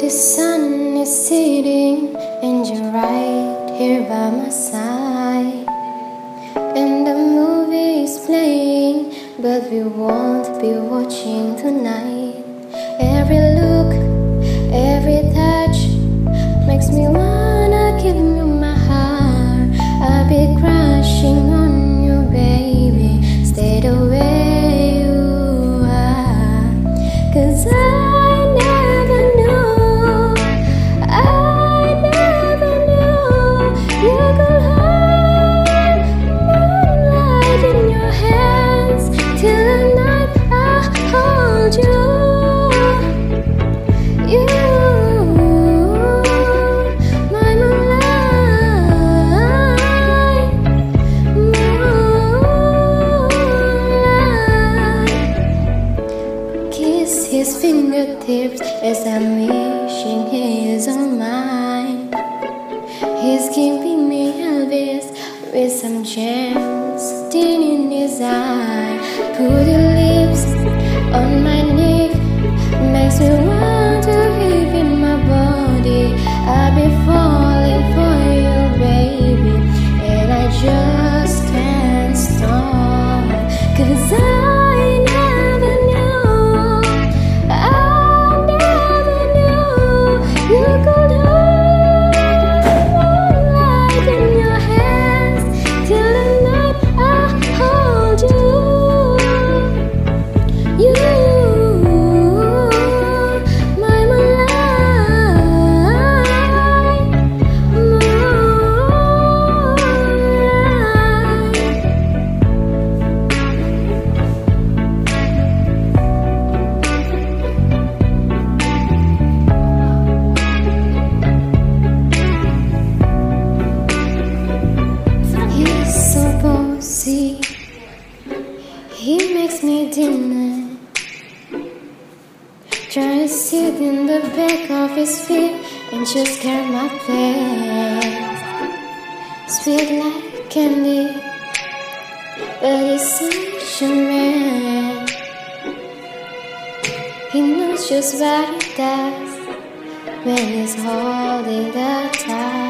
The sun is setting and you're right here by my side. And the movie is playing, but we won't be watching tonight. Every look, every touch makes me wanna give you my heart. I'll be crushing on you, baby. Stay the way you are, 'cause I never knew you could hold moonlight in your hands till the night I hold you. You, my moonlight, moonlight. Kiss his fingertips as I'm wishing his on mine. He's giving me Elvis with some gems sitting in his eye. Put your lips on my neck, makes me want to live in my body. I'll be falling for you, baby, and I just can't stop, 'cause I never knew you could he makes me dinner, trying to sit in the back of his feet and just carry my place. Sweet like candy, but he's such a man. He knows just what he does when he's holding the time.